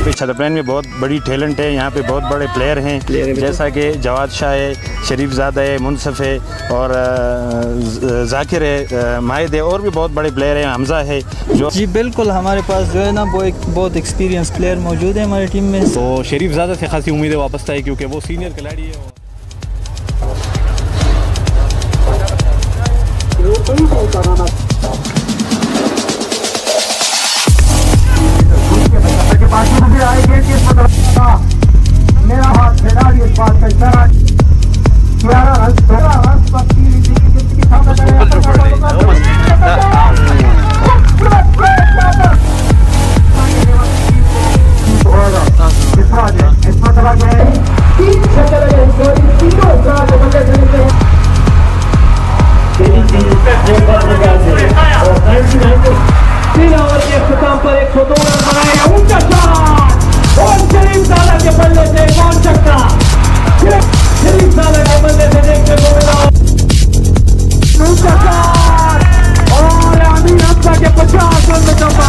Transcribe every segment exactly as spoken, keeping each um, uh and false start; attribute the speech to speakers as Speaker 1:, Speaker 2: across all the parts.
Speaker 1: पे छतरप्रेन में बहुत बड़ी टैलेंट है। यहाँ पे बहुत बड़े प्लेयर हैं, जैसा कि जवाद शाह है, शरीफ ज़ादा है, मुनसफ़ है और जाकिर है, माहिद है, और भी बहुत बड़े प्लेयर हैं, हमज़ा है जो। जी बिल्कुल, हमारे पास जो है ना वो एक बहुत एक्सपीरियंस प्लेयर मौजूद है हमारी टीम में।
Speaker 2: तो शरीफ ज़ादा से खासी उम्मीदें वापस आई क्योंकि वो सीनियर खिलाड़ी है।
Speaker 3: मेरा हाथ फैला इस बात का इशारा ग्यारह रन तेरह रन पर तीन विकेट की सामने इसमें चला गया तीन छक्के लगे तीनों चार बल्ले चले तीन ओवर के इख्तिताम पर एक सौ दो रन बनाए। ऊंचा शॉट और शरीफ ज़ादा के बल्ले से कौन छक्का, शरीफ ज़ादा के बल्ले से देखने को मिला ऊंचा शॉट और आमिर हमजा के पचास रन में चौका।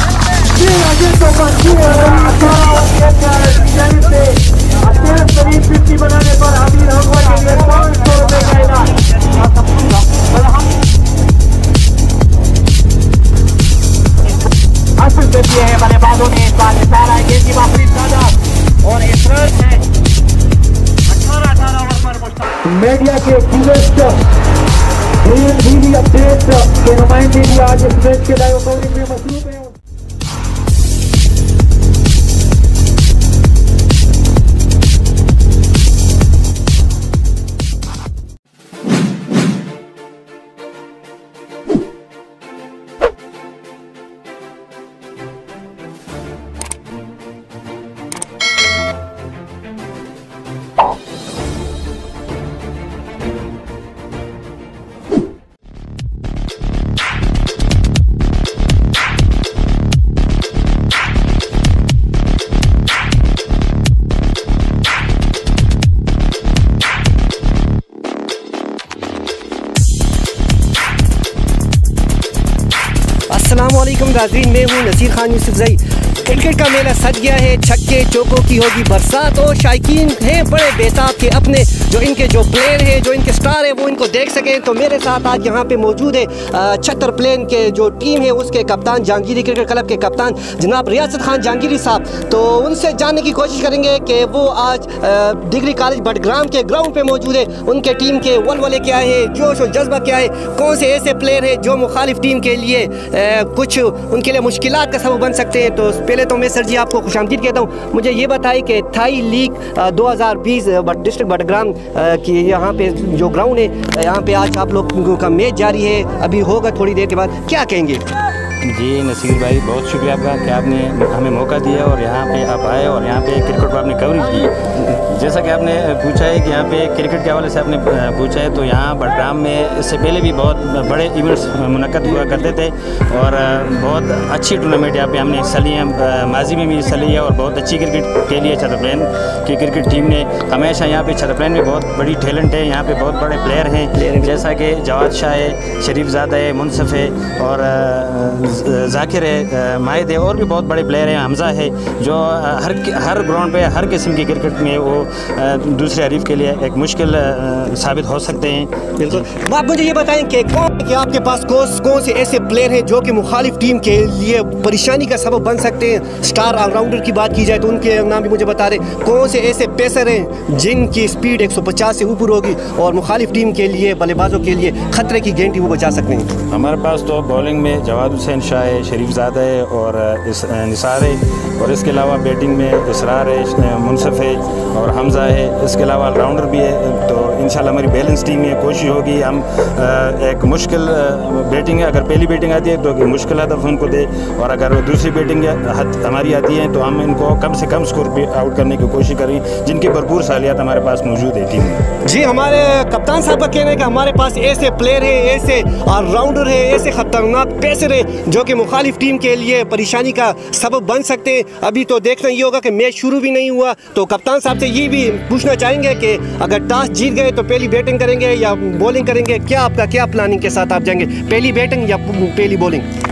Speaker 3: शरीफ फिफ्टी बनाने पर आमिर हमजा के लिए पाँच सौ रुपए का इनाम। हासिल कर दिए हैं बल्लेबाजों ने इस बार पहला गेंद की वापसी ज़्यादा और इसरार है अठारह अठारह ओवर पर मुश्तमिल। मीडिया के एक्टिविस्ट टीवी अपडेट के नुमाइंदे भी आज इस मैच के लाइव कवरेज में मसरूफ हैं।
Speaker 4: अस्सलामुअलैकुम नाज़रीन, मैं हूँ नसीर खान यूसुफज़ई। क्रिकेट का मेला सज गया है, छक्के चौकों की होगी बरसात और शायकीन हैं बड़े बेताब के अपने जो इनके जो प्लेयर हैं, जो इनके स्टार हैं, वो इनको देख सकें। तो मेरे साथ आज यहाँ पे मौजूद है छतरप्रेन के जो टीम है उसके कप्तान, जहांगीरी क्रिकेट क्लब के कप्तान जनाब रियासत खान जहांगीरी साहब। तो उनसे जानने की कोशिश करेंगे कि वो आज डिग्री कॉलेज बडग्राम के ग्राउंड पे मौजूद है, उनके टीम के वलवले क्या है, जोश और जज्बा क्या है, कौन से ऐसे प्लेयर हैं जो मुखालिफ टीम के लिए कुछ उनके लिए मुश्किलात का सबब बन सकते हैं। तो पहले तो मैं सर जी आपको खुशामदीद कहता हूँ। मुझे ये बताइए कि थाई लीग दो हज़ार बीस डिस्ट्रिक्ट बडग्राम की यहाँ पे जो ग्राउंड है, यहाँ पे आज आप लोगों का मैच जारी है, अभी होगा थोड़ी देर के बाद, क्या कहेंगे?
Speaker 1: जी नसीर भाई, बहुत शुक्रिया आपका कि आपने हमें मौका दिया और यहाँ पे आप आए और यहाँ पे क्रिकेट को आपने कवरेज की। जैसा कि आपने पूछा है कि यहाँ पे क्रिकेट के हवाले से आपने पूछा है, तो यहाँ बडग्राम में इससे पहले भी बहुत बड़े इवेंट्स मुनक्कद हुआ करते थे और बहुत अच्छी टूर्नामेंट यहाँ पे हमने हिस्सा लिया, माजी में भी हिस्सा लिया और बहुत अच्छी क्रिकेट के लिए छतरप्रेन की क्रिकेट टीम ने हमेशा यहाँ पे छतरप्रेन में बहुत बड़ी टैलेंट है, यहाँ पे बहुत बड़े प्लेयर हैं, जैसा कि जवाद शाह है, शरीफ ज़ादा है, मुनसफ़ है और जाकिर है, माहिद है, और भी बहुत बड़े प्लेयर हैं, हमज़ा है, जो हर हर ग्राउंड पे हर किस्म की क्रिकेट में वो दूसरे हरीफ के लिए एक मुश्किल साबित हो सकते हैं।
Speaker 4: बिल्कुल। आप मुझे ये बताएं कि कौन कि आपके पास कौन कौन से ऐसे प्लेयर हैं जो कि मुखालिफ टीम के लिए परेशानी का सबब बन सकते हैं? स्टार ऑलराउंडर की बात की जाए तो उनके नाम भी मुझे बता दें। कौन से ऐसे पेसर हैं जिनकी स्पीड एक सौ पचास से ऊपर होगी और मुखालिफ टीम के लिए, बल्लेबाजों के लिए खतरे की गेंद वो बचा सकते हैं?
Speaker 1: हमारे पास तो बॉलिंग में जवाद हुसैन शाह है, शरीफ ज़ादा है और इस निसार है, और इसके अलावा बैटिंग में इसरार है, मुनसफ़ है और हमज़ा है, इसके अलावा ऑलराउंडर भी है। तो इंशाल्लाह हमारी बैलेंस टीम में कोशिश होगी हम एक मुश्किल बैटिंग है, अगर पहली बैटिंग आती है तो मुश्किल हदफ उनको दे, और अगर दूसरी बैटिंग हमारी आती है तो हम इनको कम से कम स्कोर पे आउट करने की कोशिश करें, जिनकी भरपूर सालियत हमारे पास मौजूद है टीम में।
Speaker 4: जी, हमारे कप्तान साहब का कहना है कि हमारे पास ऐसे प्लेयर है, ऐसे ऑलराउंडर है, ऐसे खतरनाक पेसर है जो कि मुखालिफ टीम के लिए परेशानी का सबब बन सकते हैं। अभी तो देखना ये होगा कि मैच शुरू भी नहीं हुआ, तो कप्तान साहब से ये भी पूछना चाहेंगे कि अगर टॉस जीत गए तो पहली बैटिंग करेंगे या बॉलिंग करेंगे? क्या आपका क्या प्लानिंग के साथ आप जाएंगे, पहली बैटिंग या पहली बॉलिंग?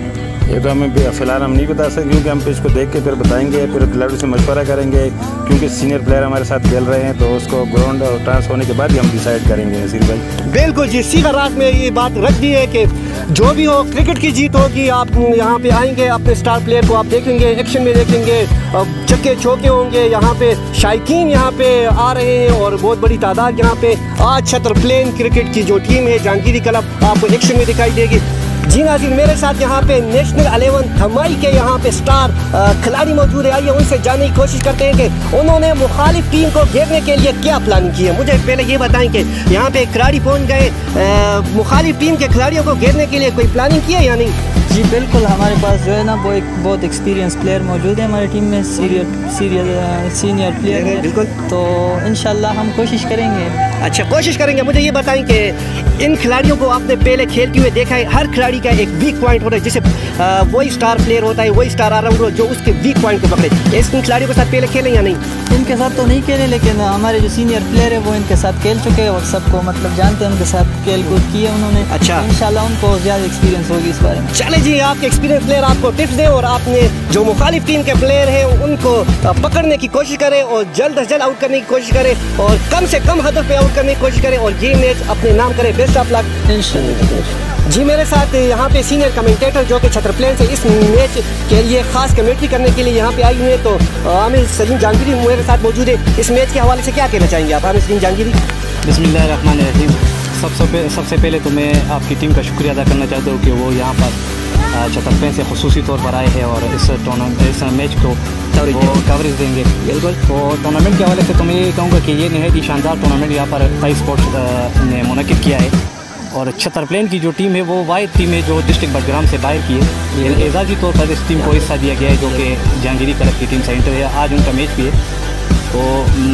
Speaker 1: ये तो हमें फिलहाल हम नहीं बता सकते, क्योंकि हम इसको देख के फिर बताएंगे, फिर खिलाड़ियों से मशवरा करेंगे, क्योंकि सीनियर प्लेयर हमारे साथ खेल रहे हैं, तो उसको ग्राउंड और ट्रांस होने के बाद ही हम डिसाइड करेंगे नसीर भाई।
Speaker 4: बिल्कुल जी, सीधा रात में ये बात रख दी है कि जो भी हो क्रिकेट की जीत होगी, आप यहाँ पे आएंगे, अपने स्टार प्लेयर को आप देखेंगे, एक्शन में देखेंगे, चक्के चौके होंगे, यहाँ पे शायकीन यहाँ पे आ रहे हैं और बहुत बड़ी तादाद यहाँ पे आज छतर प्लेन क्रिकेट की जो टीम है जहांगीरी क्लब आपको एक्शन में दिखाई देगी। जी नाज़रीन, मेरे साथ यहाँ पे नेशनल इलेवन धमाई के यहाँ पे स्टार खिलाड़ी मौजूद है। आइए उनसे जानने की कोशिश करते हैं कि उन्होंने मुखालिफ टीम को घेरने के लिए क्या प्लानिंग की है। मुझे पहले ये बताएं कि यहाँ पे खिलाड़ी पहुँच गए, मुखालिफ टीम के खिलाड़ियों को घेरने के लिए कोई प्लानिंग की है या नहीं?
Speaker 5: जी बिल्कुल, हमारे पास जो है ना वो एक बहुत एक्सपीरियंस प्लेयर मौजूद है हमारी टीम में, सीरियर सीरियर सीनियर प्लेयर है। बिल्कुल, तो इंशाल्लाह हम कोशिश करेंगे।
Speaker 4: अच्छा, कोशिश करेंगे। मुझे ये बताएं कि इन खिलाड़ियों को आपने पहले खेलते हुए देखा है, हर खिलाड़ी का एक वीक पॉइंट होता है, जैसे वही स्टार प्लेयर होता है, वही स्टार ऑलराउंडर जो उसके वीक पॉइंट को पकड़े। इस खिलाड़ियों के साथ पहले खेले या नहीं?
Speaker 5: इनके साथ तो नहीं खेले, लेकिन हमारे जो सीनियर प्लेयर है वो इनके साथ खेल चुके हैं और सबको मतलब जानते हैं, उनके साथ खेल कूद किए उन्होंने। अच्छा, इंशाल्लाह उनको ज़्यादा एक्सपीरियंस होगी इस बारे में।
Speaker 4: चले जी, आपके एक्सपीरियंस प्लेयर आपको टिप्स दें और आपने जो मुखालिफ टीम के प्लेयर हैं उनको पकड़ने की कोशिश करें और जल्द अज जल्द आउट करने की कोशिश करें और कम से कम हदफ पे आउट करने की कोशिश करें और ये मैच अपने नाम करें। बेस्ट ऑफ लक इंशाल्लाह। जी, मेरे साथ यहाँ पे सीनियर कमेंटेटर जो कि छतर प्लेन से इस मैच के लिए खास कमेंट्री करने के लिए यहाँ पे आई हुई है, तो आमिर सलीम जहांगीरी मेरे साथ मौजूद है। इस मैच के हवाले से क्या कहना चाहेंगे आप, आमिर सलीम जहांगीरी?
Speaker 2: बिस्मिल्लाहिर्रहमानिर्रहीम। सबसे पहले सबसे पहले तो मैं आपकी टीम का शुक्रिया अदा करना चाहता हूँ कि वो यहाँ पर छतर प्लेन से खुसूसी तौर पर आए हैं और इस टूर्नामेंट इस मैच को वो कवरेज देंगे। बिल्कुल, तो टूर्नामेंट के हवाले से तो मैं ये कहूँगा कि ये नहायत ही शानदार टूर्नामेंट यहाँ पर टाई स्पोर्ट्स ने मुनक़िद किया है और छतर प्लेन की जो टीम है वो वाहिद टीम है जो डिस्ट्रिक्ट बडग्राम से बाहर की है। एजाजी तौर पर इस टीम को हिस्सा दिया गया है जो कि जहांगीरी क्लब की टीम से एंटर है। आज उनका मैच भी है, तो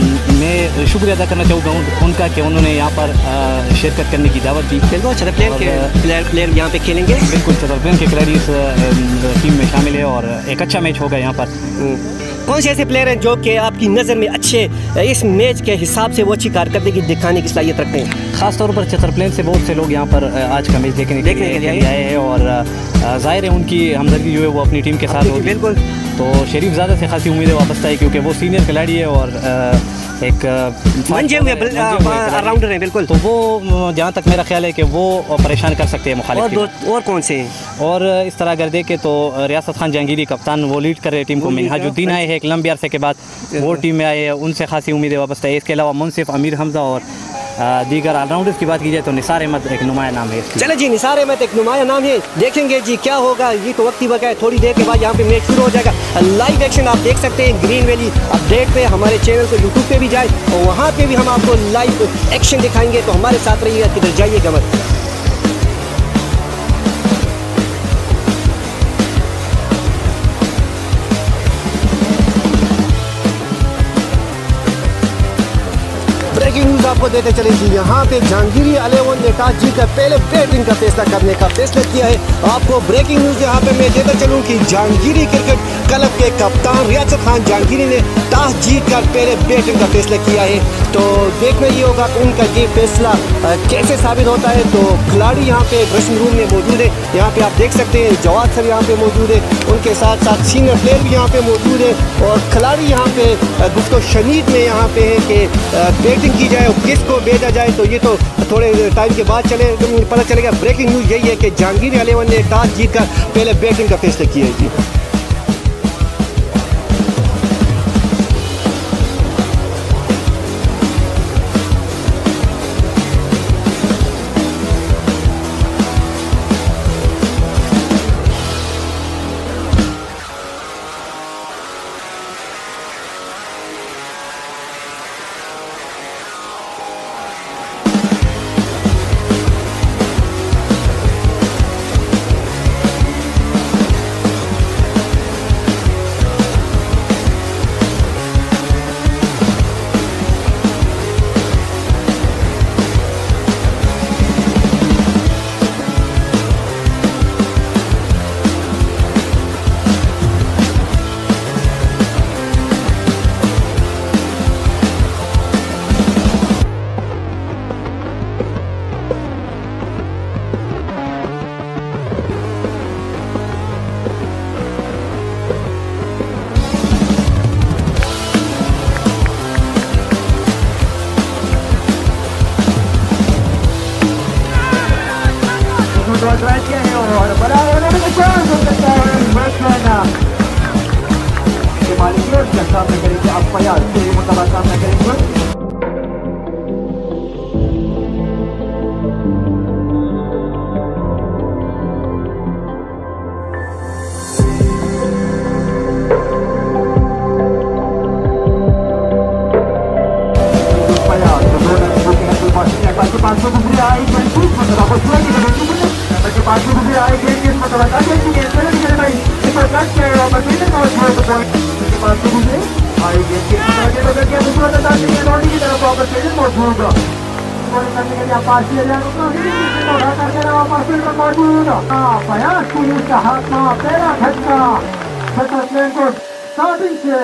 Speaker 2: मैं शुक्रिया अदा करना चाहूँगा उनका कि उन्होंने यहाँ पर शिरकत करने की दावत दी।
Speaker 4: बिल्कुल, छतर प्लेन के प्लेयर प्लेयर यहाँ पे खेलेंगे।
Speaker 2: बिल्कुल, छतर प्लेन के खिलाड़ी इस टीम में शामिल है और एक अच्छा मैच होगा यहाँ पर।
Speaker 4: कौन से ऐसे प्लेयर हैं जो कि आपकी नज़र में अच्छे इस मैच के हिसाब से वो अच्छी कारकर्दगी दिखाने की सलाहियत रखते हैं?
Speaker 2: ख़ास तौर पर छतर प्लेन से बहुत से लोग यहाँ पर आज का मैच देखने देखने के लिए आए हैं और ज़ाहिर है उनकी हमदर्दी जो है वो अपनी टीम के साथ होगी।
Speaker 4: बिल्कुल,
Speaker 2: तो शरीफ ज़्यादा से खासी उम्मीदें वापस आई क्योंकि वो सीनियर खिलाड़ी है और एक
Speaker 4: मंजे हुए ऑलराउंडर हैं। बिल्कुल,
Speaker 2: तो वो जहाँ तक मेरा ख्याल है कि वो परेशान कर सकते हैं मुखालिफ।
Speaker 4: और, और कौन से हैं?
Speaker 2: और इस तरह अगर देखें तो रियासत खान जहांगीरी कप्तान वो लीड कर रहे टीम को। मिनहाजुद्दीन आए हैं एक लंबे अरसे के बाद, वो टीम में आए हैं, उनसे खासी उम्मीदें वापस आई। इसके अलावा मुनसिफ, अमीर हमजा और दीगर ऑलराउंडर्स की बात की जाए तो निसार अहमद एक नुमाया नाम है।
Speaker 4: चले जी, निसार अहमद एक नुमाया नाम है। देखेंगे जी क्या होगा, ये तो वक्त ही वक्त है, थोड़ी देर के बाद यहाँ पे मैच शुरू हो जाएगा। लाइव एक्शन आप देख सकते हैं ग्रीन वैली अपडेट पे, हमारे चैनल को यूट्यूब पे भी जाए और वहाँ पे भी हम आपको लाइव एक्शन दिखाएंगे, तो हमारे साथ रहिएगा, किधर जाइएगा मत। ब्रेकिंग न्यूज़ आपको देते चले जी, यहाँ पे जहांगीरी इलेवन ने टॉस जीतकर पहले बैटिंग का फैसला करने का फैसला किया है। आपको ब्रेकिंग न्यूज़ यहाँ पे मैं देता चलूँ कि जहांगीरी क्रिकेट क्लब के कप्तान रियासत खान जहांगीरी ने टॉस जीतकर पहले बैटिंग का फैसला किया है। तो देखना ये होगा कि उनका ये फैसला कैसे साबित होता है। तो खिलाड़ी यहाँ पे ड्रेसिंग रूम में मौजूद है, यहाँ पे आप देख सकते हैं जवाद सर यहाँ पे मौजूद है, उनके साथ साथ सीनियर प्लेयर भी यहाँ पे मौजूद है और खिलाड़ी यहाँ पे गुफ्तो शनीद में यहाँ पे है कि बैटिंग की जाए और किसको भेजा जाए। तो ये तो थोड़े टाइम के बाद चले पता चलेगा। ब्रेकिंग न्यूज़ यही है कि जहांगीरी इलेवन ने टॉस जीतकर पहले बैटिंग का फैसला किया है जी।
Speaker 3: दो ड्राइव किया है और बड़ा होने का चांस हो सकता है बैट्समैन के मालिक उसका सामना करेंगे अब फयाज से मुकाबला सामना करेंगे पाँच सौ दूसरी आई पंचीस मतलब आपको सुना कि बच्चे पाँच सौ दूसरी आई गेंद के मतलब बता दें कि गेंद चले निकले भाई इस पर कट के वापस भी नहीं पहुंच रहे तो पॉइंट पाँच सौ दूसरी आई गेंद के मतलब के बगैर क्या दूसरा बता दें कि लौटी की तरफ वापस भी नहीं पहुंच होगा स्कोरिंग करने के लिए आप पास किया जाए तो इसे उठा करके वापस फील्ड पर मौजूद हां प्रयास पुलिस का हाथ में पहला झटका सतत प्लेन को स्टार्टिंग से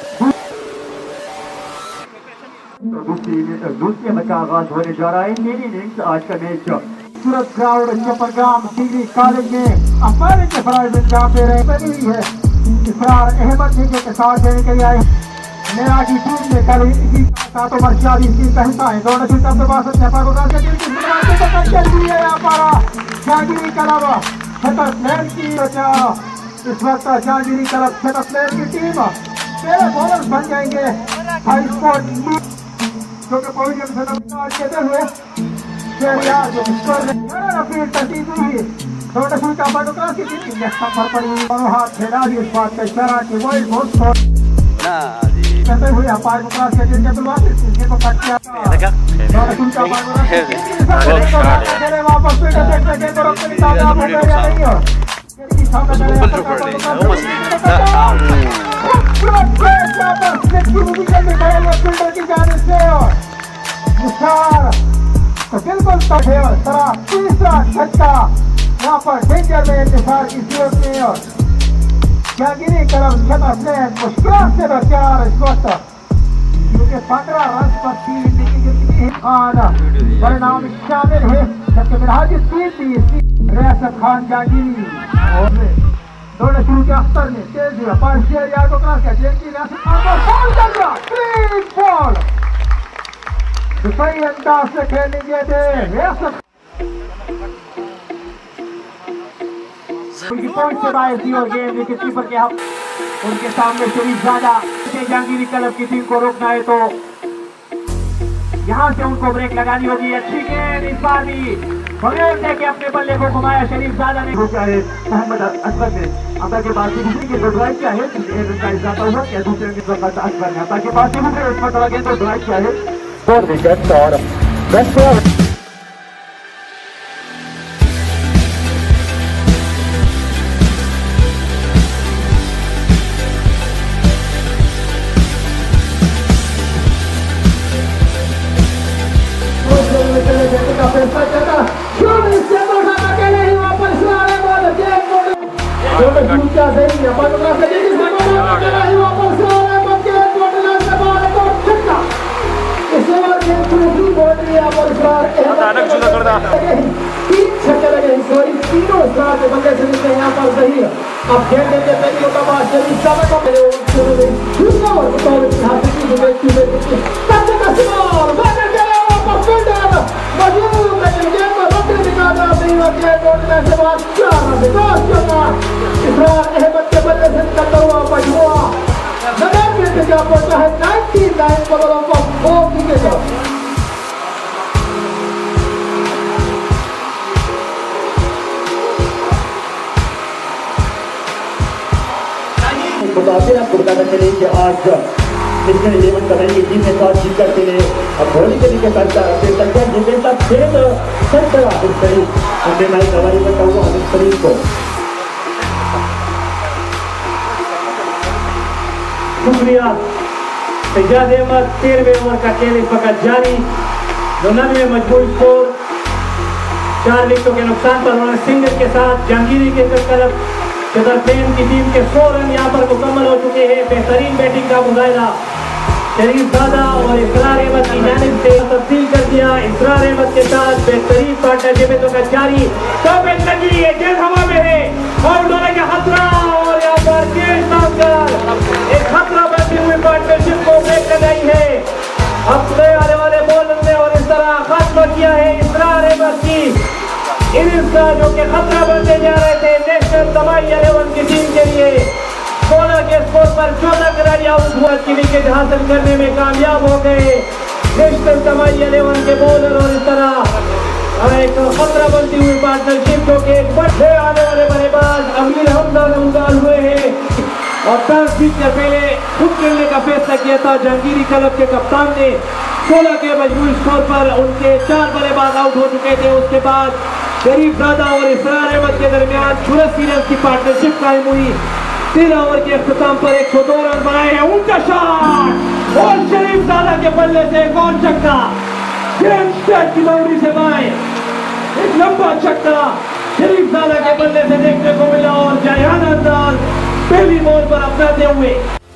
Speaker 3: दूसरी दूसरे मैच का आगाज होने जा रहा है मेरी इनिंग्स आज का मैच सूरत क्राउड चपरगाम डिग्री कॉलेज में अंपायरिंग के फराज इंतजाम दे रहे बनी है इसरार अहमद जी के साथ देने के लिए आए मेरा की टीम ने कल इसी सातों मर्शियादी टीम का हिस्सा है दोनों टीम का बासठ नेपाल को के टीम की शुरुआत से कर दी है यहाँ पर जहांगीरी क्लब छतर प्लेयर की बचा इस वक्त जहांगीरी क्लब छतर प्लेयर की टीम तेरह बॉलर्स बन जाएंगे हाई स्कोर जो कि पोडियम से नमस्कार कहते हुए शेरिया जो स्कोर में फील्ड तरतीब हुई छोटे फूल का बटुकरा की टीम के सफर पड़ी दोनों हाथ खेला भी इस बात का इशारा कि वो बहुत स्कोर कहते हुए अंपायर को क्रॉस के जिनके तुलवा से इसके को कट किया छोटे फूल का बटुकरा खेले वापस फील्ड देख सके तो रोकने की कामयाब हो गया नहीं हो इसकी सामने तो बिल्कुल तरह तीसरा झटका यहाँ पर डेंजर में इंतजार की सूरत में और जहांगीरी क्लब छतर प्लेयर मुश्किल से बचार इस वक्त क्योंकि पंद्रह रन पर तीन विकेट खान परिणाम शामिल है जबकि मिनहाज तीन भी रियासत खान जहांगीरी और दोनों शुरू के अख्तर ने तेज हुआ पर शेरिया को क्रॉस किया जेंकी रियासत खान का बॉल चल रहा क्लीन बॉल सही अंदाज से खेलेंगे थे रियासत उनकी पॉइंट से बाहर थी और गेम विकेट कीपर के हम उनके सामने शरीफ ज़ादा जहांगीरी क्लब की टीम को रोकना है तो यहाँ से उनको ब्रेक लगानी होगी अच्छी गेंद इस बार भी बगैर देखे अपने बल्ले को घुमाया शरीफ ज़ादा ने मोहम्मद अकबर ने अब्बा के पास दूसरी के दो ड्राइव क्या है का इजाफा हुआ क्या दूसरे के वक्त अकबर ने अब्बा के पास दूसरे उसमें चला गया तो ड्राइव क्या है फोर विकेट और बेस्ट अब खेल देते पहले का बात जल्दी समय को मेरे दूसरा और बताओ कि हाथ की जो व्यक्ति में सबसे कसीमोर बैटर के ऊपर फील्डर मौजूद है गेम में बकरी निकाला नहीं वके टोटल से बात चार रन दस करना इसरार अहमद के बल्ले से निकलता हुआ बजवा नगर में से क्या पहुंचा है निन्यानवे बॉलों पर फोर विकेट
Speaker 6: बताते आपको बताना चले कि आज फिजिकल इलेवन करेंगे जिसने टॉस जीत कर चले अब बॉलिंग तरीके करता है तक जिसने तक खेल सही करा हाफिज शरीफ हमने भाई सवारी करता हुआ हाफिज शरीफ को
Speaker 3: शुक्रिया सज्जाद अहमद तेरहवें ओवर का खेल इस वक्त जारी दोनों में मजबूत स्कोर चार विकेटों के नुकसान पर उन्होंने सिंगल के साथ जहांगीरी के क्लब छतर प्लेयर की टीम के सौ रन यहाँ पर मुकम्मल हो चुके हैं बेहतरीन बैटिंग का मुजाहिरा शरीफ ज़ादा और इसरार अहमद की जानिब से तब्दील कर दिया इसरार अहमद के साथ बेहतरीन पार्टनरशिप का जारी कमेंट लगी है जेल हवा में है और दोनों का खतरा और यहाँ पर गेंद मांगकर एक खतरा बनती हुई पार्टनरशिप को ब्रेक लगाई है अपने आने वाले बॉलर ने और इस तरह खत्म किया है इसरार अहमद की इनिंग्स का जो कि आउट हुआ की विकेट हासिल करने में कामयाब हो गए नेशनल तवाई इलेवन के बॉलर। और इस तरह एक खतरा बनती हुई पार्टनरशिप जो कि एक बड़े आने वाले बल्लेबाज अमीर हमजा नमदार हुए हैं। और दस से पहले खुद खेलने का फैसला किया था जहांगीरी क्लब के कप्तान ने। सोलह के मजबूरी स्कोर पर उनके चार बल्लेबाज आउट हो चुके थे। उसके बाद गरीब दादा और इसरार अहमद के दरमियान चौरासी रन की पार्टनरशिप कायम हुई। तेरह ओवर के अख्ताम पर एक सौ दो रन बनाए हैं। ऊंचा शॉट और शरीफ दादा के बल्ले से एक और छक्का की बाउंड्री से बाएं एक लंबा छक्का शरीफ दादा के बल्ले से देखने को मिला। और जायहान अंदाज पहली बॉल पर अपनाते हुए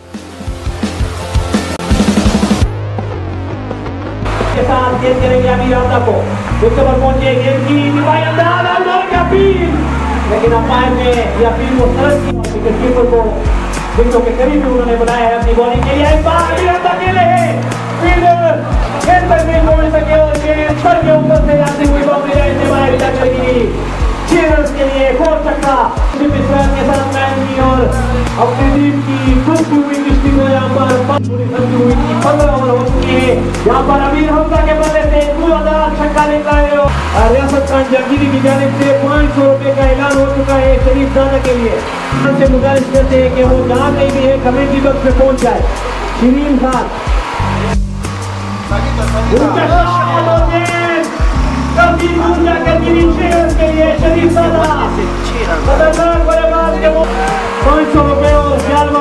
Speaker 3: के साथ गेंद करेंगे अमीर हमजा को। उसके पर पहुंचे गेंद की दिवाई अंदाज और अपील, लेकिन अंपायर ने यह अपील को सरल की। विकेट कीपर को विकेटों के करीब भी उन्होंने बनाया है अपनी बॉलिंग के लिए। इस बार अमीर हमजा अकेले हैं, फील्डर गेंद पर नहीं पहुंच सके और गेंद सर के ऊपर से जाती हुई बाउंड्री लाइन से बाहर जा करेगी। छह रन के लिए एक और छक्का के साथ कायम की। और अपनी टीम की फंसी हुई किस्ती को यहाँ पर फंसी हुई पंद्रह ओवर हो चुकी है। यहाँ पर अमीर हमजा के बल्ले से धुआंधार छक्का निकला है। और रियासत खान जहांगीरी की जानिब से पाँच सौ रुपए का ऐलान हो चुका है शरीफ दादा के लिए। उनसे गुजारिश करते हैं कि वो जहाँ कहीं भी है कमेटी बक्स में पहुंच जाए। शरीफ खान के लिए शरीफ दादा खतरनाक बल्लेबाज के पाँच सौ रुपए और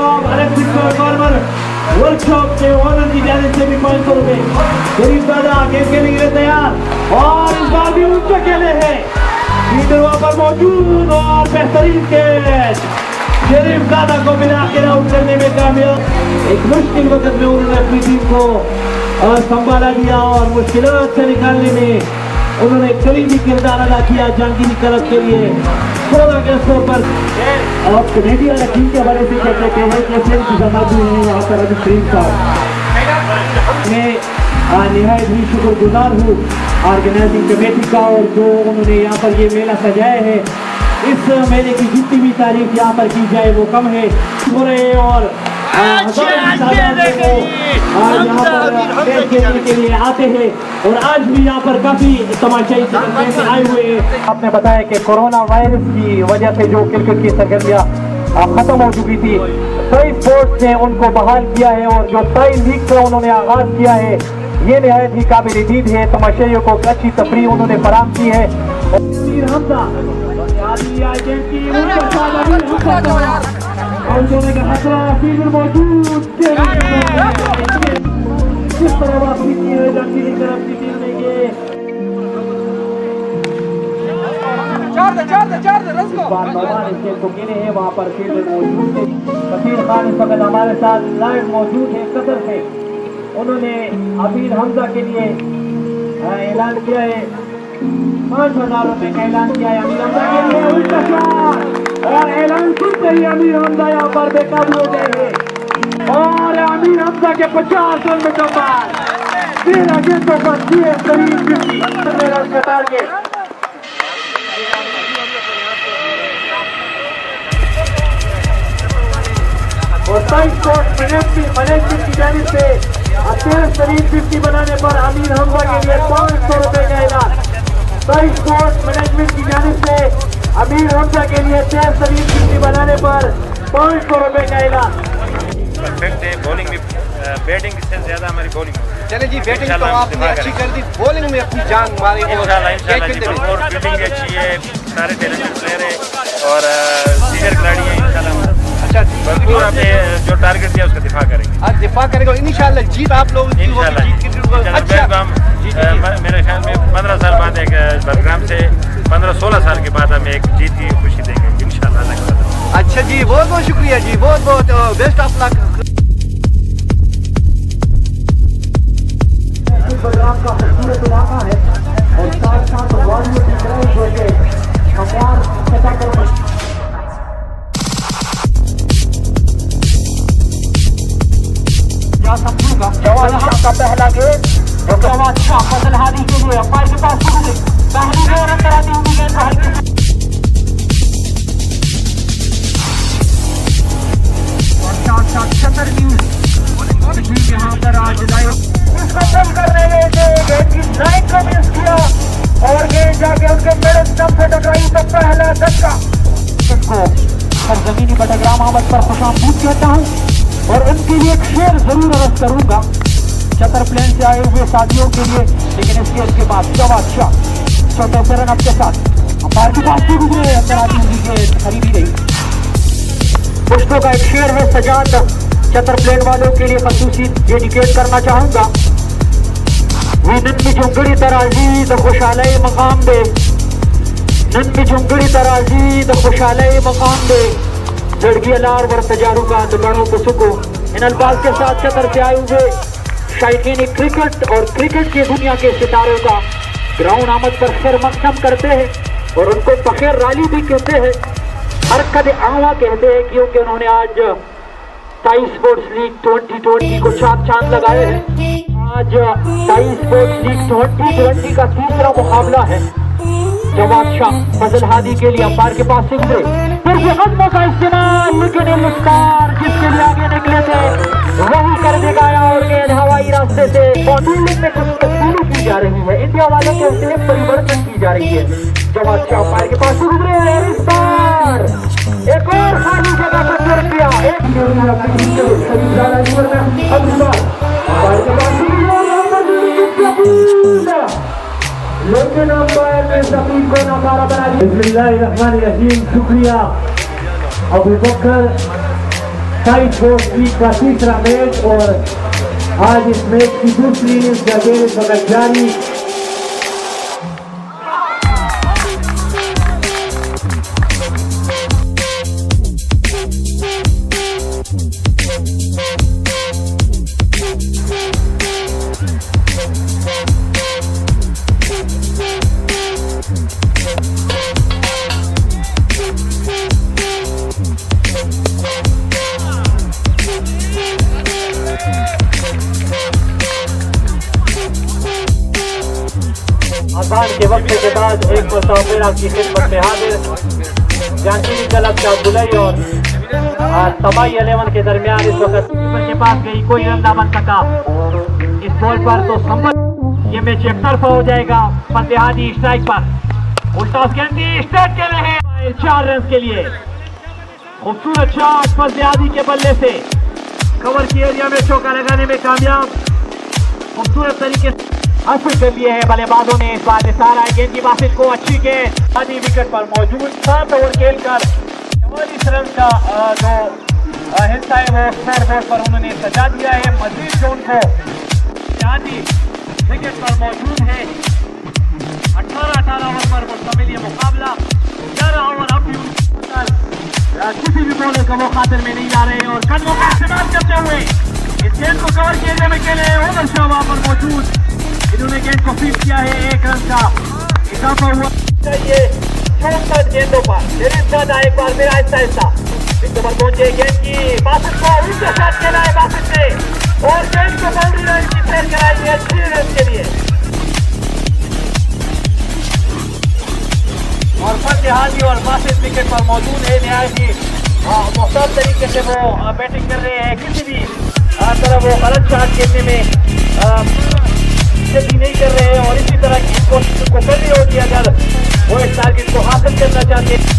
Speaker 3: वर्कशॉप के ओनर की जानिब से भी पाँच सौ रुपए। शरीफ दादा गेंद के लिए तैयार और इस बार भी ऊंचे खेले हैं। फील्डर वहां पर मौजूद और बेहतरीन कैच शरीफ दादा को मिला के आउट करने में कामयाब। एक मुश्किल वक्त में उन्होंने अपनी टीम को संभाला दिया और मुश्किलात से निकालने में उन्होंने करीबी किरदार अदा किया जहांगीरी क्लब के लिए। सोलह के स्कोर पर
Speaker 6: आप कमेटी वाला टीम के बारे में क्या कहते हैं? कैसे इंतजाम हुए हैं यहाँ पर? अभी शरीफ साहब मैं निहायत ही शुक्रगुजार हूँ ऑर्गेनाइजिंग कमेटी का और जो उन्होंने यहाँ पर ये मेला सजाया है। इस मेले की जितनी भी तारीफ यहाँ पर की जाए वो कम है। हो रहे और खेलने के लिए आते हैं और आज भी यहाँ पर काफी तमाशाई आए हुए हैं। आपने बताया कि कोरोना वायरस की वजह से जो क्रिकेट की सरगर्मियाँ खत्म हो चुकी थी, कई स्पोर्ट्स ने उनको बहाल किया है और जो ताई लीग का उन्होंने आगाज किया है ये निहायत ही काबिल दीद है। तमाशाइयों को अच्छी तफरीह उन्होंने फराहम की है। और जोने का खतरा फील्डर मौजूद किस तरह वापसी की है जहांगीरी क्लब की टीम ने ये बार बार इसके तो गिने हैं। वहाँ पर फील्डर मौजूद थे। वसीर खान इस वक्त हमारे साथ लाइव मौजूद है कतर से। उन्होंने अमीर हमजा के लिए ऐलान किया है पाँच हजार रुपए का ऐलान किया है अमीर हमजा के लिए। उल्टा शॉट और ऐलान सुनते ही अमीर हमजा यहाँ पर बेकाबू हो गए हैं और अमीर हमजा के पचास रन में कमाल। तेरह गेंदों पर छह करीब रन का टारगेट। और साइड स्पोर्ट्स मैनेजमेंट की जानिब से तेरह करीब फिफ्टी बनाने पर अमीर हमजा के लिए पाँच सौ रुपए का ऐलान। साइड स्पोर्ट्स मैनेजमेंट की जानिब से अमीर हमजा के लिए तेरह करीब फिफ्टी बनाने पर पाँच सौ रुपए का ऐलान।
Speaker 1: परफेक्ट है बॉलिंग में, बैटिंग से ज्यादा हमारी बॉलिंग।
Speaker 4: चले जी, बैटिंग तो आपने अच्छी कर दी, बॉलिंग में अपनी जान मारी।
Speaker 1: इंशाल्लाह इंशाल्लाह जी, और फील्डिंग अच्छी है, सारे टैलेंटेड प्लेयर है और सीनियर खिलाड़ी है इंशाल्लाह। अच्छा, भरपूर आपने जो टारगेट दिया उसका दिफा करेंगे।
Speaker 4: आज दिफा करेंगे इंशाल्लाह, जीत आप लोग
Speaker 1: इंशाल्लाह। अच्छा, मेरे ख्याल में पंद्रह साल बाद एक प्रोग्राम से पंद्रह सोलह साल के बाद हमें एक जीत की खुशी देंगे इंशाल्लाह।
Speaker 4: अच्छा जी, बहुत बहुत शुक्रिया जी, बहुत बहुत बेस्ट ऑफ लक।
Speaker 6: प्रोग्राम का खूबसूरत इलाका है और साथ साथ वादियों की तरह जो है हमार सतह पर जवान शाह का पहला गेंद जो जवान शाह फजल हादी के लिए अंपायर के पास पहली गेंद अंदर आती हुई गेंद और साथ साथ सदर न्यूज
Speaker 3: इनको सरजमीनी बटग्राम आमद पर खुशामदीद कहता हूँ और उनके लिए एक शेर जरूर अर्ज करूंगा चतर प्लेन से आए हुए साथियों के लिए। लेकिन इसके इसके बाद जवाब शाह छोटे चरण आपके साथ अंपायर के पास भी गुजरे अंदर आती हुई के खरीदी रही। पुष्पों का एक शेर है सजाद चतर प्लेन वालों के लिए खसूसी डेडिकेट करना चाहूंगा। नन्मी झुंगड़ी तराजी द खुशालई मकाम दे, नन्मी झुंगड़ी तराजी द खुशालई मकाम दे, जड़गी अलार वर तजारू का दुकानों को सुको। इन अल्फाज के साथ चतर से आए हुए शायकीन क्रिकेट और क्रिकेट की दुनिया के सितारों का ग्राउंड आमद पर खैर मकसम करते हैं और उनको फखेर राली भी कहते हैं, हरकत आवा कहते हैं, क्योंकि उन्होंने आज टाई स्पोर्ट्स लीग ट्वेंटी ट्वेंटी को चार चांद लगाए हैं। आज टाई स्पोर्ट्स लीग ट्वेंटी ट्वेंटी का तीसरा मुकाबला है। जवाब शाह फजल हादी के लिए अंपायर के पास से गुजरे, फिर से कदमों का इस्तेमाल, लेकिन मुख्तार जिसके लिए आगे निकले थे वही कर दे गया और गेंद हवाई रास्ते से बॉलिंग में कुछ तब्दीली की जा रही है। इंडिया वालों के उसमें परिवर्तन की जा रही है। जवाब शाह अंपायर के पास से गुजरे और इस बार एक और खाली जगह पर कर दिया। एक लेकिन अंपायर ने जमीन को नकारा बना दिया। बिस्मिल्लाहिर्रहमानिर्रहीम। शुक्रिया अबू बकर। टाई स्पोर्ट्स लीग का तीसरा मैच और आज इस मैच की दूसरी इनिंग्स जगह जारी। अजान के वक्त के बाद एक मुसाफिर आपकी खिदमत में हाजिर। जानकी गलत का बुलई और तबाही इलेवन के दरमियान इस वक्त के पास गई, कोई रन ना बन सका। इस बॉल पर तो संभल ये मैच एक तरफा हो जाएगा। फतेहादी स्ट्राइक पर उल्टा गेंदी स्ट्राइक के रहे चार रन के लिए। खूबसूरत शॉट फतेहादी के बल्ले से कवर की एरिया में चौका लगाने में कामयाब। खूबसूरत तरीके से हासिल कर लिए हैं बल्लेबाजों ने। इस बार सारा गेंद की बासित को अच्छी गेंद आधी विकेट पर मौजूद सात ओवर खेलकर चौवालीस रन का जो हिस्सा है वो स्कोर बोर्ड पर उन्होंने सजा दिया है। मजीद जो उनको आधी विकेट पर मौजूद है। अठारह अठारह ओवर पर मुश्तमिल ये मुकाबला। ग्यारह ओवर अब भी किसी भी बॉलर का वो खातिर में नहीं जा रहे और कदमों का इस्तेमाल करते हुए इस गेंद को कवर किए जाने के लिए ओवर शाह वहां पर मौजूद। इन्होंने गेंद को फीड किया है। एक रन का इजाफा हुआ चाहिए चौसठ गेंदों पर। मेरे साथ एक बार मेरा आहिस्ता आहिस्ता विकेट पर पहुंचे गेंद की बासित को उनके साथ खेला है बासित ने और गेंद को बाउंड्री लाइन की प्रेस कराई है छह रन के लिए। और फतेहादी और बासित विकेट पर मौजूद है। निहायत ही मुख्तलिफ तरीके से वो बैटिंग कर रहे हैं। किसी भी तरह वो गलत शॉट खेलने में जल्दी नहीं कर रहे हैं और इसी तरह की कोशिश को करनी होगी अगर वो इस टारगेट को हासिल करना चाहते हैं।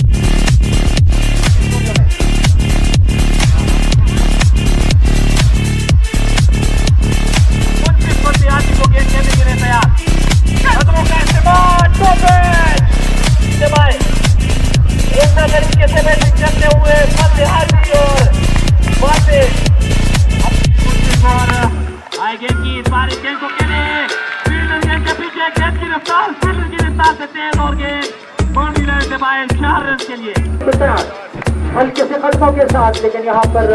Speaker 3: को गेंद खेलने के लिए तैयार। कदमों का इस्तेमाल इस तरीके से बैटिंग करते हुए फतेहादी और बासित आए गेंद की इस बार गेंद को खेले फील्डर गेंद के पीछे गेंद की रफ्तार फील्डर की रफ्तार से तेज और गेंद बाउंड्री लाइन से बाहर चार रन के लिए हल्के से कदमों के साथ। लेकिन यहाँ पर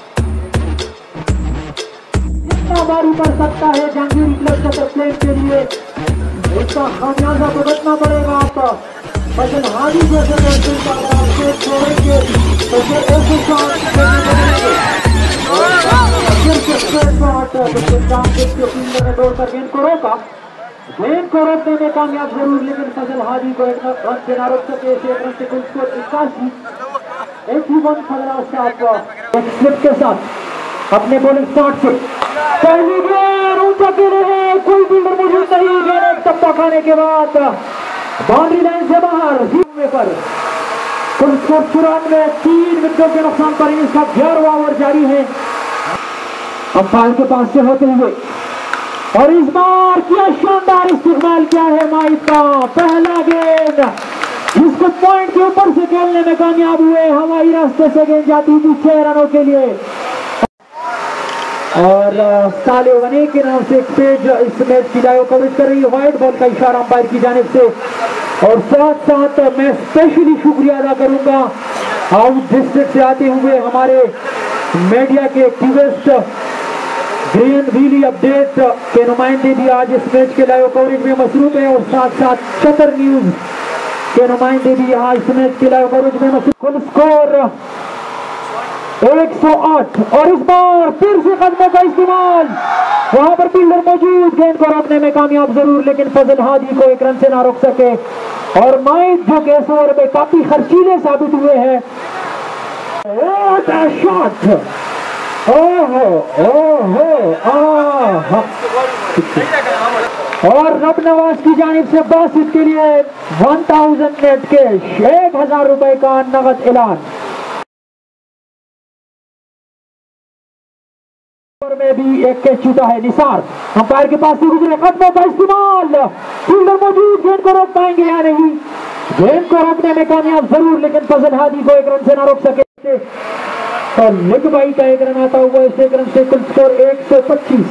Speaker 3: इतना बारी कर सकता है जहांगीर क्लब चतर प्लेन के लिए। इसका खामियाजा भुगतना पड़ेगा। आप फजल हादी जैसे बैट्समैन का अगर आप खेल छोड़ेंगे तो फिर ऐसे शॉट खेलने पड़ेंगे फिर से स्ट्रेट शॉट तो फील्डर ने दौड़कर गेंद को रोका। गेंद को रोकने में कामयाब जरूर, लेकिन फजल हादी को एक रन से ना रोक सके। एक रन से कुल स्कोर इक्यासी एटी वन फजल साहब स्लिप के साथ अपने बॉलिंग स्टार्ट से पहली गेंद ऊंचा खेले हैं, कोई फील्डर मौजूद नहीं। गेंद टप्पा खाने के बाद बाउंड्री लाइन से बाहर पर कुल स्कोर चौरानवे, तीन विकेटों के नुकसान पर इनिंग्स का ग्यारहवां ओवर जारी है अंपायर के पास से होते हुए। और इस बार क्या शानदार इस्तेमाल किया है माइक का। पहला गेंद जिसको पॉइंट के ऊपर से खेलने में कामयाब हुए, हवाई रास्ते से गेंद जाती थी छह रनों के लिए। और साले वने के नाम से एक पेज इस मैच की लाइव कवरेज कर रही है। व्हाइट बॉल का इशारा अंपायर की जानिब से। और साथ साथ मैं स्पेशली शुक्रिया अदा करूंगा आउट डिस्ट्रिक्ट से आते हुए हमारे मीडिया के एक्टिविस्ट ग्रीन व्हीली अपडेट के नुमाइंदे भी आज इस मैच के लाइव कवरेज में मसरूफ है। और साथ साथ चतर न्यूज के नुमाइंदे भी यहाँ इस मैच के लाइव कवरेज में मसरूफ। कुल स्कोर एक सौ आठ। और इस बार फिर से कदमों का इस्तेमाल, वहां पर फील्डर मौजूद, गेंद को रोकने में कामयाब जरूर, लेकिन फजल हादी को एक रन से ना रोक सके। और माइक जो के इस ओवर में काफी खर्चीले साबित हुए हैं। शॉट, ओहो ओहो आहा। और रब नवाज की जानिब से बासित के लिए वन थाउजेंड नेट कैश, एक हजार रुपए का नगद ऐलान। में भी एक कैच छूटा है निसार, अंपायर के पास से गुजरे, कदमों का इस्तेमाल, फील्डर मौजूद, गेंद को रोक पाएंगे या नहीं। गेंद को रोकने में कामयाब जरूर, लेकिन फजल हादी को एक रन से ना रोक सके। और लिग भाई का एक रन आता हुआ इस एक रन से कुल स्कोर एक सौ पच्चीस।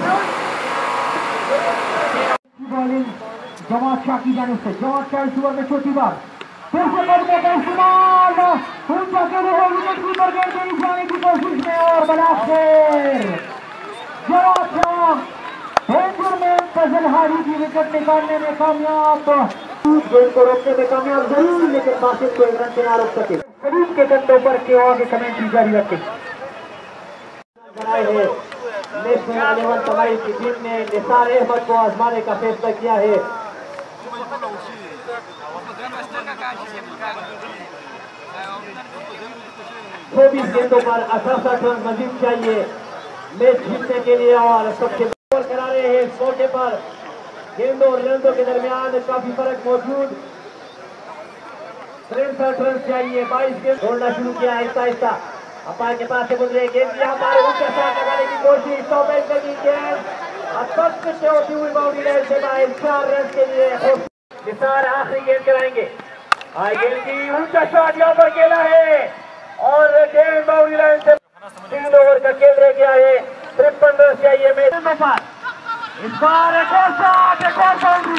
Speaker 3: जवाब शाह की जानिब से, जवाब शाह इस ओवर में छोटी बार फिर से कदमों का इस्तेमाल, ऊंचा के लिए विकेट कीपर गेंद के नीचे आने की कोशिश में और बलात्कार जवाब डेंजर में फजल हादी की विकेट निकालने में कामयाब। गेंद को रोकने में कामयाब जरूर, लेकिन बासित को एक रन से ना रोक सके। करीब के कंधों पर के आगे कमेंट्री जारी रखे। नेशनल इलेवन तबाही की टीम ने निसार अहमद को आजमाने का फैसला किया है। चौबीस गेंदों पर अठासठ रन मजीद चाहिए मैच जीतने के लिए। और सबसे बॉल करा रहे हैं इस मौके पर। गेंदों और गेंदों के दरमियान काफी फर्क मौजूद। तिरसठ रन चाहिए, बाईस गेंद छोड़ना शुरू किया आहिस्ता आहिस्ता। अंपायर के पास से गुजरे, गेंद यहाँ पर ऊंचा शॉट लगाने की कोशिश, टॉप एंड की गेंद से होती हुई बाउंड्री लाइन से बाहर, चार रन के लिए निसार आखिरी गेंद कराएंगे। आई गेंद की ऊंचा शॉट यहाँ पर खेला है और गेंद बाउंड्री लाइन से तीन ओवर का खेल रह गया है। तिरपन रन चाहिए मैच पर। इस बार एक और शॉट, एक और boundary.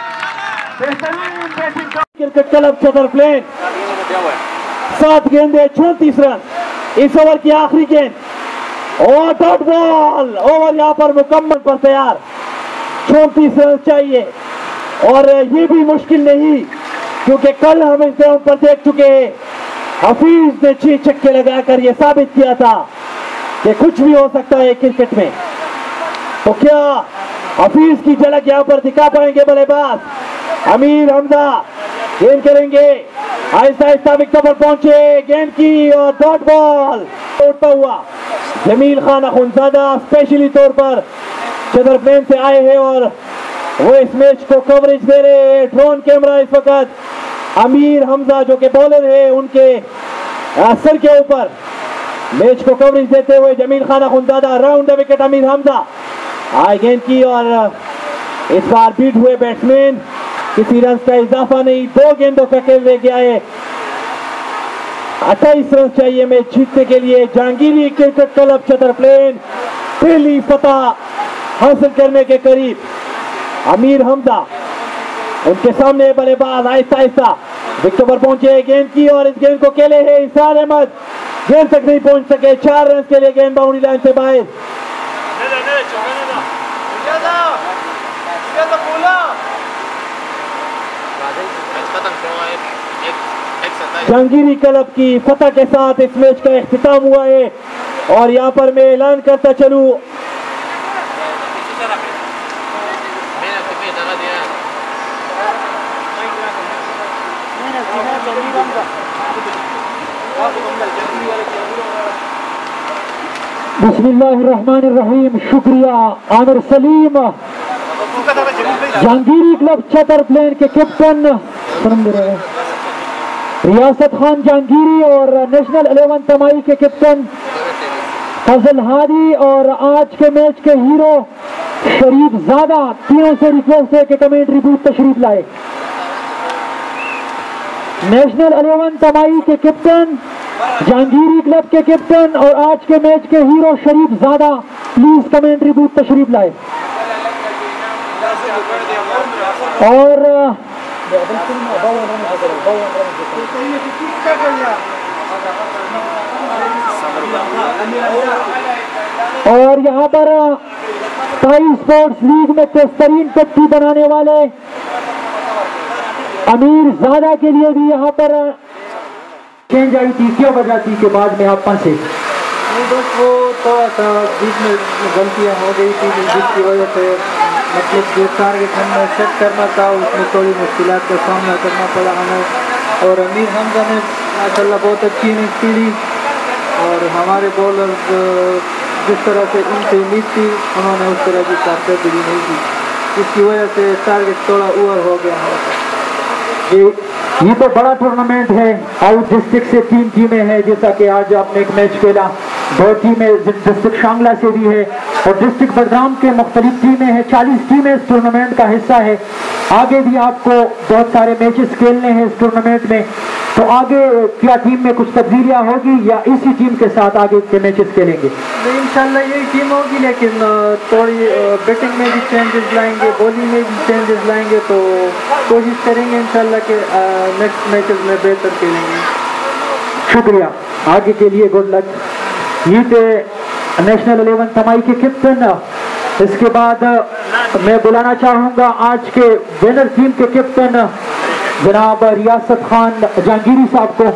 Speaker 3: Cricket club Chhatar plain, सात गेंदे चौंतीस रन, इस ओवर की आखिरी गेंद और डॉट बॉल। ओवर यहाँ पर मुकम्मल पर तैयार, चौंतीस रन चाहिए। और ये भी मुश्किल नहीं, क्योंकि कल हम इस ग्राउंड पर देख चुके हैं, हफीज ने छह छक्के लगाकर यह साबित किया था कि कुछ भी हो सकता है क्रिकेट में। तो क्या हफीज की झलक यहाँ पर दिखा पाएंगे बल्लेबाज अमीर हमजा? गेंद करेंगे, आहिस्ता आहिस्ता विकेट पर पहुंचे, गेंद की और डॉट बॉल उठता हुआ जमील खान अखुनजादा स्पेशली तौर पर चदर प्लेन से आए हैं और वो इस मैच को कवरेज दे रहे हैं। ड्रोन कैमरा इस वक्त अमीर हमजा जो कि बॉलर है उनके सर के ऊपर मैच को कवरेज देते हुए Jamil Khan Akhunzada, round the wicket Amir Hamza. आई गेंद की और इस बार बीट हुए बैट्समैन, किसी रन का इजाफा नहीं, दो गेंदों का खेल रह गया है। अट्ठाईस रन चाहिए मैच जीतने के लिए। Jahangiri cricket club Chhatar plain पहली फतह हासिल करने के करीब। अमीर हमजा उनके सामने बल्लेबाज आहिस्ता आहिस्ता विकेट पर पहुंचे, गेंद की और इस गेंद को खेले है इसार अहमद, गेंद तक नहीं पहुंच सके, चार रन के लिए गेंद बाउंड्री लाइन से बाहर। जहांगीरी क्लब की फतह के साथ इस मैच का इख्तिताम हुआ है। और यहाँ पर मैं ऐलान करता चलूं, बिस्मिल्लाहिर्रहमानिर्रहीम। शुक्रिया आमिर सलीम, जहांगीरी क्लब चतर प्लेन के कैप्टन। रियासत खान जहांगीरी और नेशनल इलेवन तमाई के कैप्टन फजल हादी और आज के मैच के हीरो शरीफ ज़ादा, तीनों से रिक्वेस्ट है कि कमेंट्री बूथ तशरीफ लाए। नेशनल इलेवन तमाई के कैप्टन, जहांगीरी क्लब के कैप्टन और आज के मैच के हीरो शरीफ ज़ादा, प्लीज कमेंट्री बूथ तशरीफ लाए। और और यहाँ पर स्काई स्पोर्ट्स लीग में बेहतरीन पट्टी बनाने वाले अमीर ज़ादा के लिए भी यहाँ पर चेंज आई थी। क्या वजह थी कि बाद में आप फंसे?
Speaker 7: बस वो थोड़ा सा बीच में गलतियाँ हो गई थी जिसकी वजह से मतलब जो टारगेट हमें सेट करना था उसमें थोड़ी मुश्किलात का सामना करना पड़ा हमें। और अमीर हमजा ने माशाल्लाह बहुत अच्छी इनिंग्स खेली और हमारे बॉलर जिस तरह से उनसे उम्मीद थी उन्होंने उस तरह की कारकर्दगी नहीं की, जिसकी वजह से टारगेट थोड़ा ओवर हो गया हमारा।
Speaker 3: ये ये तो बड़ा टूर्नामेंट है, आउट डिस्ट्रिक्ट से तीन टीमें हैं, जैसा कि आज आपने एक मैच खेला, दो टीमें डिस्ट्रिक्ट शांगला से भी है और डिस्ट्रिक्ट बडगाम के मुख्तलिफ टीमें हैं। चालीस टीमें इस टूर्नामेंट का हिस्सा है। आगे भी आपको बहुत सारे मैचेस खेलने हैं इस टूर्नामेंट में, तो आगे क्या टीम में कुछ तब्दीलियाँ होगी या इसी टीम के साथ आगे के मैचेस खेलेंगे?
Speaker 7: इंशाल्लाह यही टीम होगी, लेकिन थोड़ी बैटिंग में भी चेंजेस लाएंगे, बॉलिंग में भी चेंजेस लाएंगे, तो कोशिश करेंगे इंशाल्लाह के नेक्स्ट मैचेस में बेहतर खेलेंगे।
Speaker 3: शुक्रिया, आगे के लिए गुड लक। ये थे नेशनल इलेवन तमाई के कैप्टन। इसके बाद मैं बुलाना चाहूँगा आज के विनर टीम के कैप्टन जनाब रियासत खान जहांगीरी साहब को।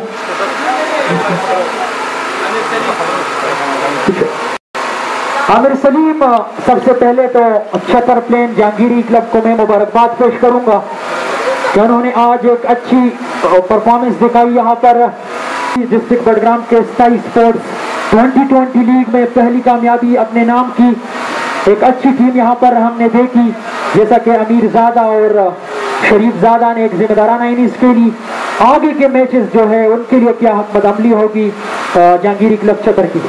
Speaker 3: आमिर सलीम, सबसे पहले तो छतर प्लेन जहांगीरी क्लब को मैं मुबारकबाद पेश करूंगा कि उन्होंने आज एक अच्छी परफॉर्मेंस दिखाई। यहाँ पर डिस्ट्रिक्ट बडगाम के sky sports twenty twenty league में पहली कामयाबी अपने नाम की एक अच्छी टीम यहाँ पर हमने देखी, जैसा कि अमीर ज़ादा और शरीफ ज़ादा ने एक जिम्मेदाराना इनिंग्स खेली। आगे के मैचेस जो है उनके लिए क्या हकमत-अमली होगी जहांगीरी क्लब छतर की?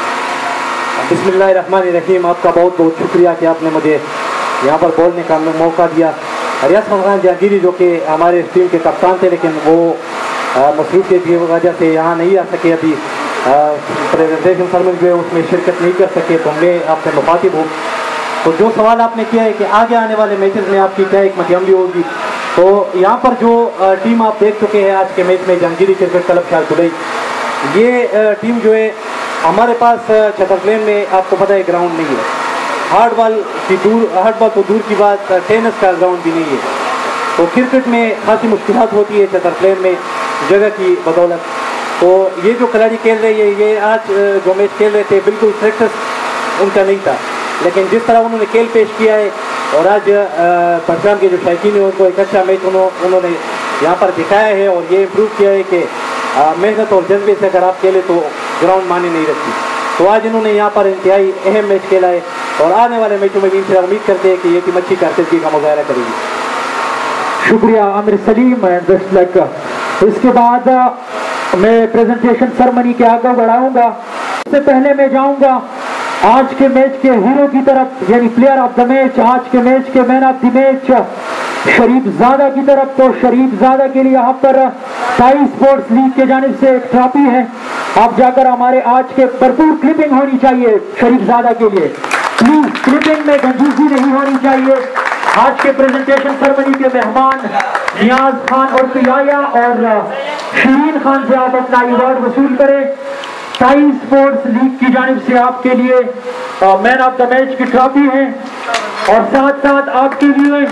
Speaker 8: बिस्मिल्लाहिर्रहमानिर्रहीम। आपका बहुत बहुत शुक्रिया कि आपने मुझे यहाँ पर बोलने का मौका दिया। रियासत खान जहांगीरी जो कि हमारे टीम के कप्तान थे, लेकिन वो मसरूफियत की वजह से यहाँ नहीं आ सके, अभी प्रेजेंटेशन सर्मनी जो है उसमें शिरकत नहीं कर सके, तो मैं आपसे मुखातिब हूँ। तो जो सवाल आपने किया है कि आगे आने वाले मैचेस में आपकी क्या हिकमत अमली होगी, तो यहाँ पर जो टीम आप देख चुके हैं आज के मैच में जहांगीरी क्रिकेट क्लब शालकुलई, ये टीम जो है हमारे पास छतर प्लेन में आपको पता है ग्राउंड नहीं है, हार्ड बॉल की दूर हार्ड बॉल तो दूर की बात, टेनिस का ग्राउंड भी नहीं है, तो क्रिकेट में खासी मुश्किलात होती है छतर प्लेन में जगह की बदौलत। तो ये जो खिलाड़ी खेल रहे हैं, ये आज जो मैच खेल रहे थे बिल्कुल प्रैक्टिस उनका नहीं था, लेकिन जिस तरह उन्होंने खेल पेश किया है और आज बडगाम के जो शायकीन है उनको एक अच्छा मैच उन्होंने यहाँ पर दिखाया है और ये इम्प्रूव किया है कि मेहनत और जज्बे से अगर आप खेले तो ग्राउंड माने नहीं रखती। तो आज इन्होंने यहाँ पर इंतहाई अहम मैच खेला है और आने वाले मैचों में भी इनसे उम्मीद करते हैं कि ये टीम अच्छी कारकर्दगी का मुजाहरा करेगी।
Speaker 3: शुक्रिया Amir Salim and best luck. इसके बाद मैं प्रेजेंटेशन सेरेमनी के आगे बढ़ाऊंगा। इससे पहले मैं जाऊंगा आज के मैच के हीरो की तरफ, यानी प्लेयर ऑफ द मैच, आज के मैच के man of the match Sharifzada की तरफ। तो शरीफ ज़ादा के लिए यहाँ पर स्काई स्पोर्ट्स लीग के जानिब से एक ट्रॉफी है, आप जाकर हमारे आज के भरपूर क्लिपिंग होनी चाहिए शरीफ ज़ादा के लिए, प्लीज क्लिपिंग में कंजूसी नहीं होनी चाहिए। आज के प्रेजेंटेशन सेरेमनी के मेहमान नियाज खान और पियाया और शरीन खान से आप अपना अवार्ड वसूल करें। स्काई स्पोर्ट्स लीग की जानिब से आपके लिए मैन ऑफ द मैच की ट्रॉफी है और साथ साथ आपके लिए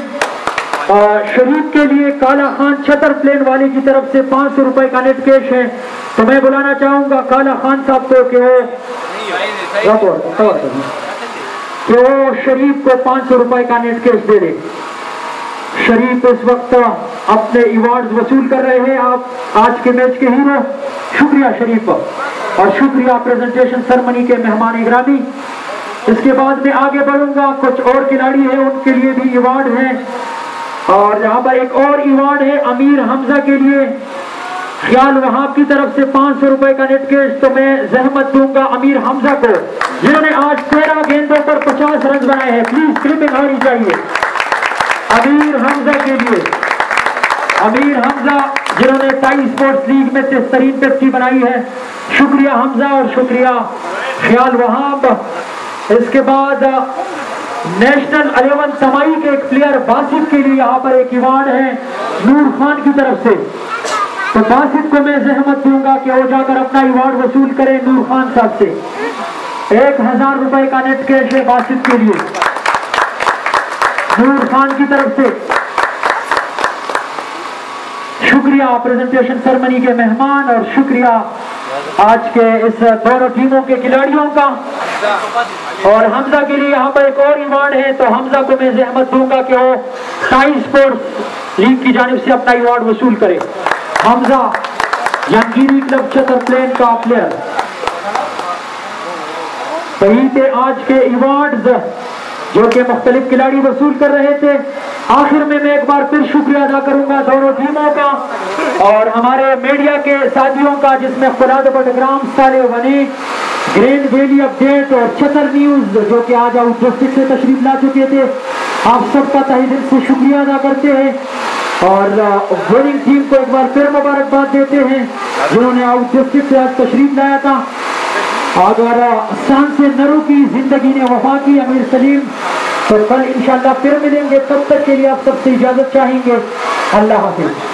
Speaker 3: शरीफ के लिए काला खान छतर प्लेन वाले की तरफ से पाँच सौ रुपए का नेट कैश है। तो मैं बुलाना चाहूंगा काला खान साहब को कि वो कि वो शरीफ को पाँच सौ रुपए का नेट कैश दे दे। शरीफ इस वक्त अपने अवार्ड वसूल कर रहे हैं, आप आज के मैच के हीरो। शुक्रिया शरीफ और शुक्रिया प्रेजेंटेशन सेरेमनी के मेहमान इकरामी। इसके बाद मैं आगे बढ़ूंगा, कुछ और खिलाड़ी हैं उनके लिए भी अवार्ड है और यहाँ पर एक और अवार्ड है अमीर हमजा के लिए। ख्याल वहाब की तरफ से पांच सौ रुपए का नेट कैश तो मैं जहमत दूंगा अमीर हमजा को, जिन्होंने आज तेरह गेंदों पर पचास रन बनाए हैं। प्लीज क्लिपिंग होनी चाहिए अमीर हमजा के लिए। अमीर हमजा जिन्होंने टाई स्पोर्ट्स लीग में तेस्तरीन पेप्सी बनाई है, शुक्रिया हमजा और शुक्रिया ख्याल वहाब। इसके बाद नेशनल इलेवन समाई के एक प्लेयर बासित के लिए यहाँ पर एक अवार्ड है नूर खान की तरफ से, तो बासित को मैं जहमत दूंगा कि वो जाकर अपना अवार्ड वसूल करें नूर खान साहब से। एक हजार रुपए का नेट कैश है बासित के लिए नूर खान की तरफ से। शुक्रिया प्रेजेंटेशन सेरेमनी के मेहमान और शुक्रिया आज के इस दोनों टीमों के खिलाड़ियों का। और हमजा के लिए यहाँ पर एक और अवार्ड है, तो हमजा को मैं जहमत दूंगा कि वो टाई स्पोर्ट्स लीग की जानिब से अपना अवार्ड वसूल करे। हमजा जंगीरी क्लब चतर प्लेन का प्लेयर। तो ये थे आज के अवार्ड जो कि मुख्तलिफ खिलाड़ी वसूल कर रहे थे। आखिर में मैं एक बार फिर शुक्रिया अदा करूंगा दोनों टीमों का और हमारे मीडिया के साथियों का, जिसमें खुलाद बटग्राम, साले वनी, ग्रेन वैली अपडेट और चतर न्यूज जो कि आज आउट डिस्ट्रिक्ट से तशरीफ ला चुके थे। आप सबका तहे दिल से शुक्रिया अदा करते हैं और विनिंग टीम को एक बार फिर मुबारकबाद देते हैं जिन्होंने आउट डिस्ट्रिक्ट से आज तशरीफ लाया था। अगर शान से नरू की जिंदगी ने वफा की अमीर सलीम, तो कल इंशाल्लाह फिर मिलेंगे। तब तक के लिए आप सबसे इजाजत चाहेंगे। अल्लाह हाफिज।